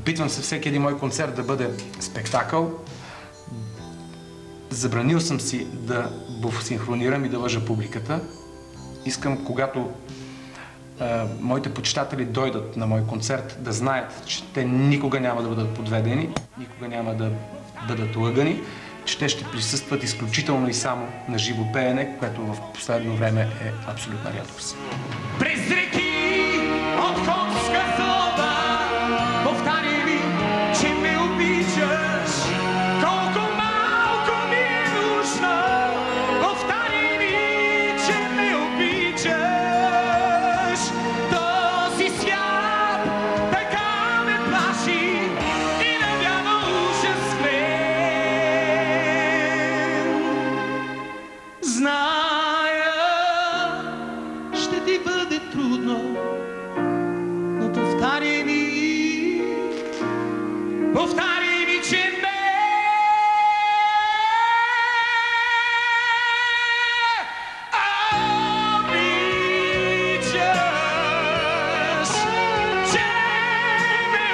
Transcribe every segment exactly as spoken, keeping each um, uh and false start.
Опитвам се всеки един мой концерт да бъде спектакъл. Забранил съм си да синхронирам и да лъжа публиката. Искам, когато а, моите почитатели дойдат на мой концерт, да знаят, че те никога няма да бъдат подведени, никога няма да бъдат лъгани, че те ще присъстват изключително и само на живо пеене, което в последно време е абсолютна рядкост. През реки от конска злоба повтаряй ми, че ме обичаш. Колко малко ми е нужно, повтаряй ми, че ме обичаш. Този свят така ме плаши и навява ужас в мен. Зная, ще ти бъде трудно, но повтаряй ми, повтаряй ми, че ме обичаш, че ме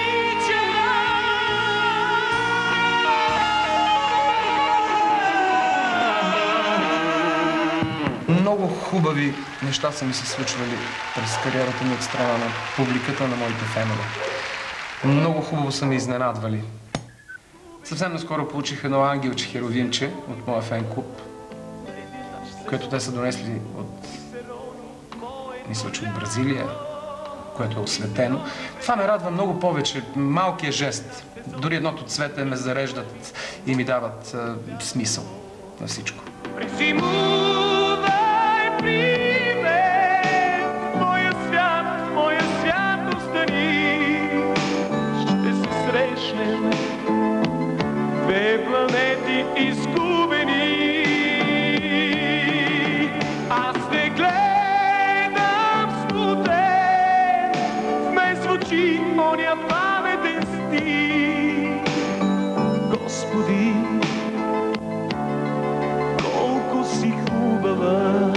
обичаш. Много хубави неща са ми се случвали през кариерата ми от страна на публиката, на моите фенове. Много хубаво са ме изненадвали. Съвсем наскоро получих едно ангелче херовимче от моя фен-клуб, което те са донесли от, мисля, че от Бразилия, което е осветено. Това ме радва много повече. Малкият жест. Дори едното цвете ме зареждат и ми дават а, смисъл на всичко. Презимувай при мен, моя свят, моя свят остани. Ще се срещнем, две планети изгубени. Аз те гледам смутен, в мен звучи оня паметен стих. Господи, колко си хубава.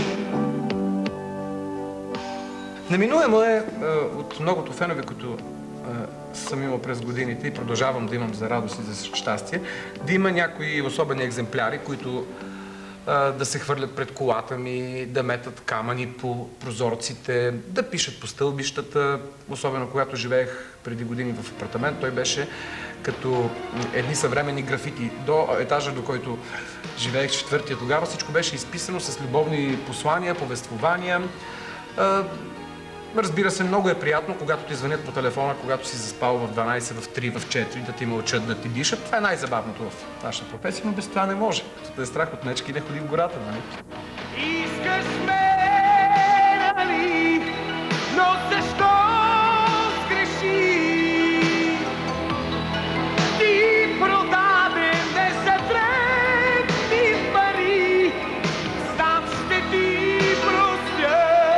Неминуемо е, от многото фенове, които съм имал през годините и продължавам да имам за радост и за щастие, да има някои особени екземпляри, които да се хвърлят пред колата ми, да метат камъни по прозорците, да пишат по стълбищата. Особено когато живеех преди години в апартамент, той беше като едни съвременни графити. До етажа, до който живеех, четвъртия, тогава всичко беше изписано с любовни послания, повествования. Разбира се, много е приятно, когато ти звънят по телефона, когато си заспал в дванайсет, в три, в четири, да ти мълчат, да ти дишат. Това е най-забавното в нашата професия, но без това не може. Като да е страх от мечки, не ходи в гората, нали? Искаш ме, нали, но защо сгреши? Ти продаде ме за дребни пари, сам ще ти простя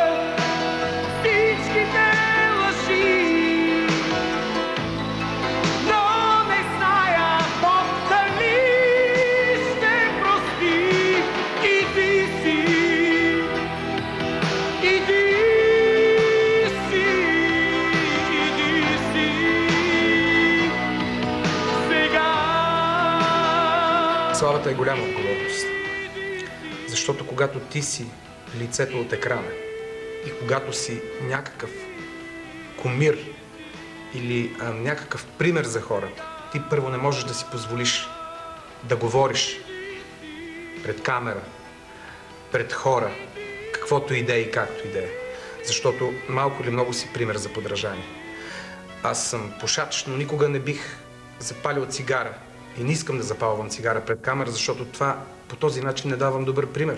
всичките лъжи. Но не зная Бог дали ще прости. Иди си, иди си, иди си сега. Славата е голяма отговорност. Защото когато ти си лицето от екрана и когато си някакъв кумир или а, някакъв пример за хората, ти първо не можеш да си позволиш да говориш пред камера, пред хора, каквото и да е и както и да е. Защото малко или много си пример за подражание. Аз съм пушач, но никога не бих запалил цигара. И не искам да запалвам цигара пред камера, защото това по този начин не давам добър пример.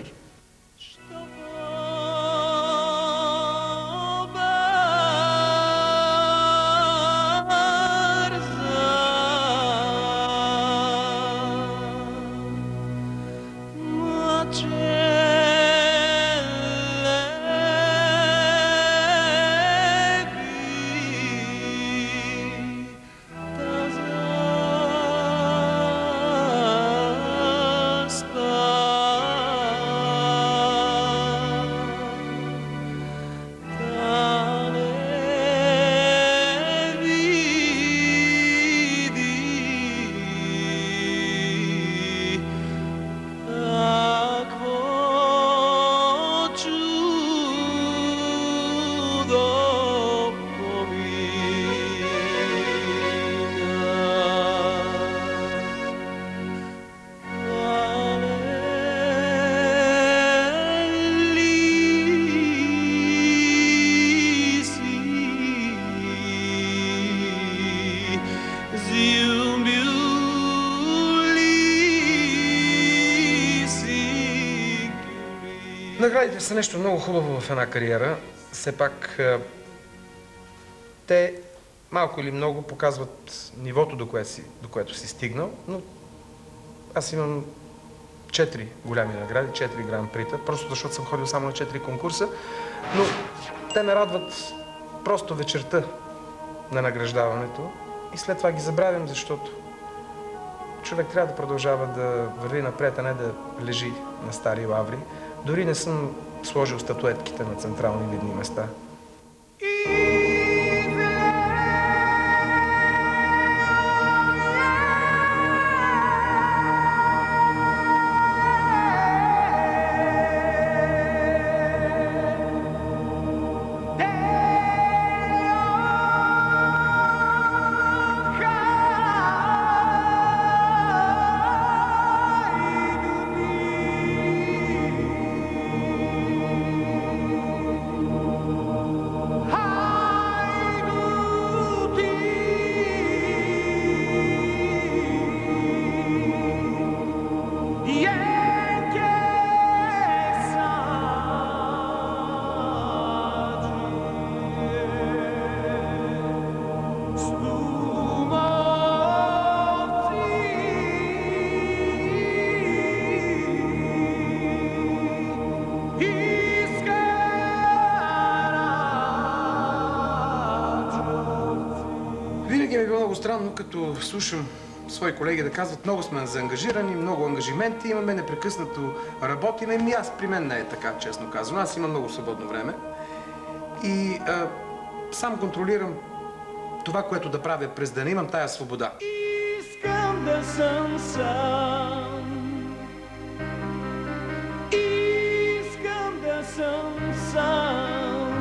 Наградите са нещо много хубаво в една кариера. Все пак те малко или много показват нивото, до което си, до което си стигнал, но аз имам четири голями награди, четири гран-прита, просто защото съм ходил само на четири конкурса, но те ме радват просто вечерта на награждаването и след това ги забравям, защото човек трябва да продължава да върви напред, а не да лежи на стари лаври. Дори не съм сложил статуетките на централни видни места. Винаги ми е било много странно, като слушам свои колеги да казват, много сме заангажирани, много ангажименти, имаме непрекъснато работиме. Ами аз при мен не е така, честно казвам. Аз имам много свободно време и а, сам контролирам това, което да правя през деня. Имам тая свобода. Искам да съм сам. Искам да съм сам.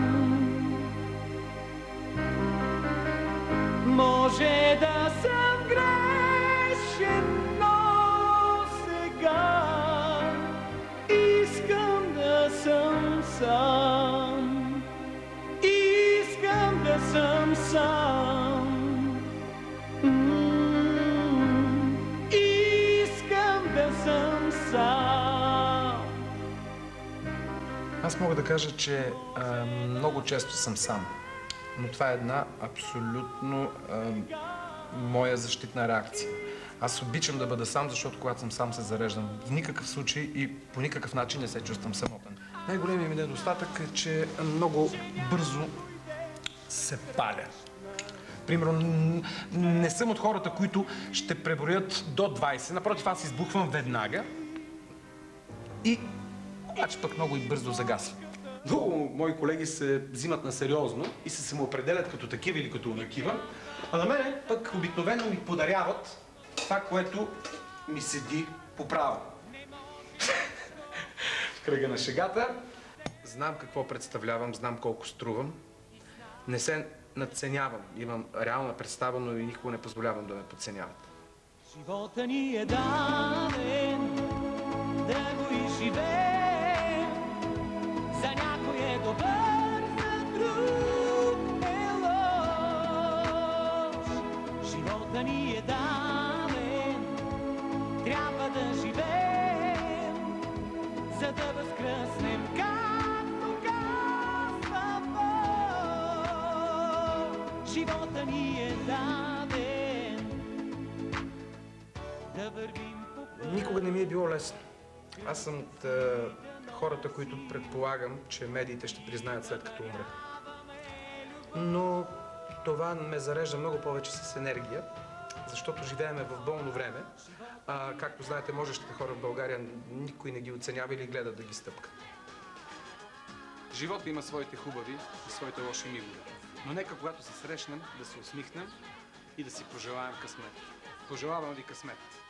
Може да съм грешен, но сега искам да съм сам. Искам да съм сам. М, Искам да съм сам. Аз мога да кажа, че а, много често съм сам. Но това е една абсолютно а, моя защитна реакция. Аз обичам да бъда сам, защото когато съм сам се зареждам. В никакъв случай и по никакъв начин не се чувствам самотен. Най-големият ми недостатък е, че много бързо се паля. Примерно, не съм от хората, които ще преброят до двайсет. Напротив, аз избухвам веднага и обаче пък много и бързо загасвам. Много мои колеги се взимат на сериозно и се самоопределят като такива или като онакива, а на мене пък обикновено ми подаряват това, което ми седи по право. В кръга на шегата. Знам какво представлявам, знам колко струвам. Не се надценявам. Имам реална представа, но и никога не позволявам да ме подценяват. Живота ни е даден да го изживеем. За някой е добър, за друг е лош. Живота ни е даден, трябва да живеем, за да възкръснем, както казва Бог. Живота ни е даден, да вървим по пътя. Никога не ми е било лесно. Аз съм от е, хората, които предполагам, че медиите ще признаят след като умре. Но това ме зарежда много повече с енергия, защото живееме в болно време. А, както знаете, можещите хора в България никой не ги оценява или гледа да ги стъпка. Живота има своите хубави и своите лоши мигове. Но нека когато се срещнем, да се усмихнем и да си пожелаем късмет. Пожелавам ви късмет!